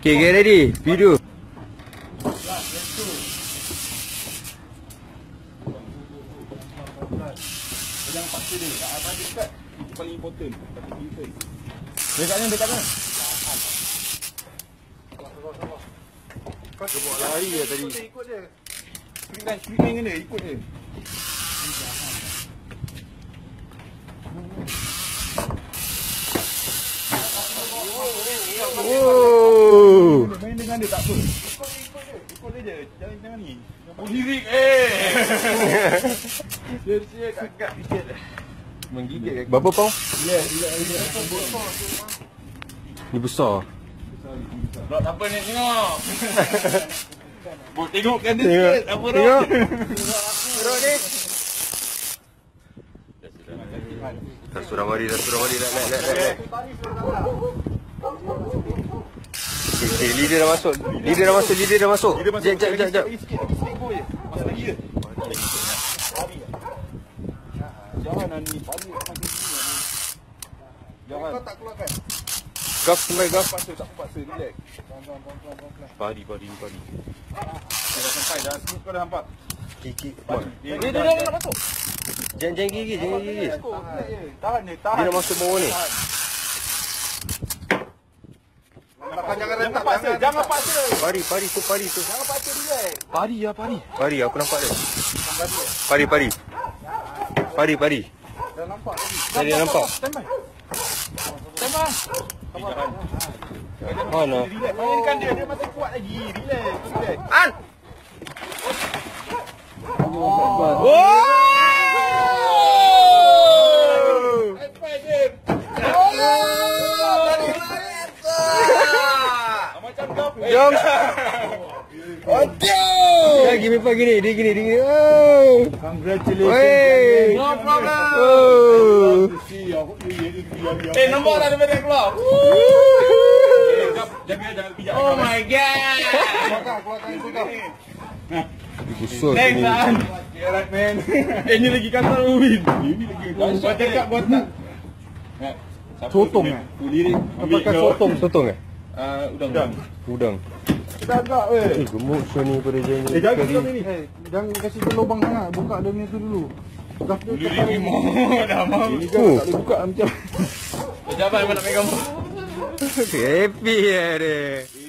Okay, get ready. Video. Jangan paksa dia. Apa dekat. Itu paling important. Dekatnya. Dia buat lari dia tadi. Ikut dia. Split line kena ikut dia. Oh. Main dengan dia tak apa. Ikut dia je. Jangan ni. Lirik Dia kat sikit. Menggigit. Berapa pound? Ya, Ni besar. Rod apa ni tengok. Boleh tengokkan dia Tengok. sikit. Apa Rod? Tengok. Rod ni. Dah surah mari. Let. Okay, leader dah masuk. Jap. Masuk lagi je. Jangan ni balik macam ni. Jangan. Kau tak keluarkan. Gaf sampai gaf. Tak paksa, relax. Padi. Dia dah sampai dah. Kau dah nampak. Kiki. Dia nak masuk. Jangan gigi. Tahan dia. Dia nak masuk bawah ni. Jangan paksa. Padi tu. Jangan paksa relax. Padi, aku nampak dia. Padi. Dah nampak lagi. Dia nampak. Standby. Mana? Relax. Mainkan dia masih kuat lagi. Relax. An. Macam kau. Jom. Ya, gini pak gini. Dia gini. Oh. Congratulations. No problem. Oh. Nombor dah dia keluar. Jangan bijak. Oh my god. Keluarkan. Busuk Thanks, ni. man. Yeah, right, man. Ini lagi kata Win. Ini lagi. Buat dekat buat tak. Sotong ah. Lirik. Apakah sotong eh? Udang. Dah agak weh. Gemuk ni pada janji. Jaga ni. Jangan kasih dia lubang sangat. Buka dia punya tu dulu. Lirik ni dah mau. Ini kan tak boleh buka macam. Jabat nak pegang. Happy ya dia.